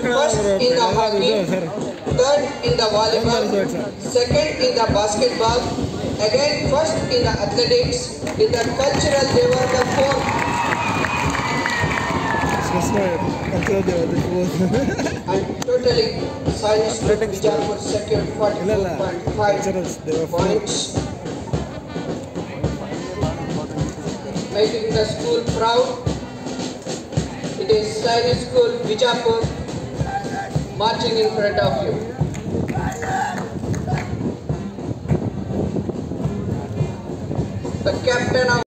first in the hockey, third in the volleyball, second in the basketball, again first in the athletics, in the cultural they were the fourth. And totally science group Bijapur secured 44.5 points, making the school proud. It is Science School Bijapur marching in front of you. The captain of